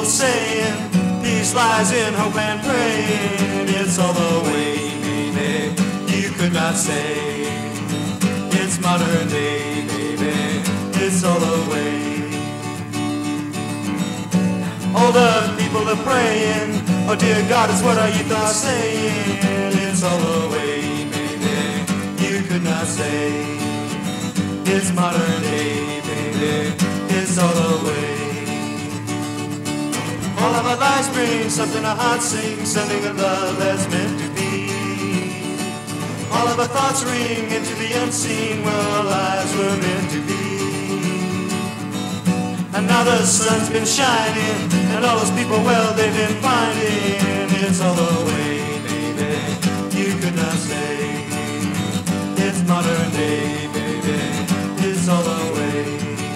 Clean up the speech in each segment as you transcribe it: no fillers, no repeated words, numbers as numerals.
old saying, peace lies in hope and praying. It's all the way, baby, you could not say. It's modern day, baby, it's all the way. All the people are praying, oh dear God, it's what our youth are saying. It's all the way, baby, you could not say. It's modern day, baby, it's all the way. All of our lives bring something our hearts sing, sending a love that's meant to be. All of our thoughts ring into the unseen, where our lives were meant to be. And now the sun's been shining, and all those people, well, they've been finding. It's all the way, baby, you could not say. It's modern day, baby, it's all the way.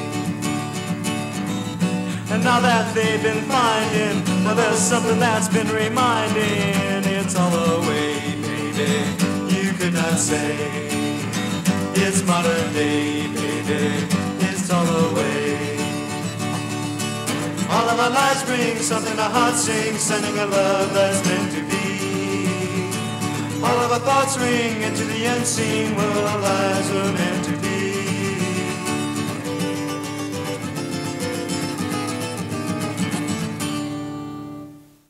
And now that they've been finding, well, there's something that's been reminding. It's all the way, baby, you could not say. It's modern day, baby, it's all the way. All of our lives bring something our hearts sing, sending a love that's meant to be. All of our thoughts ring into the unseen, where our lives were meant to be.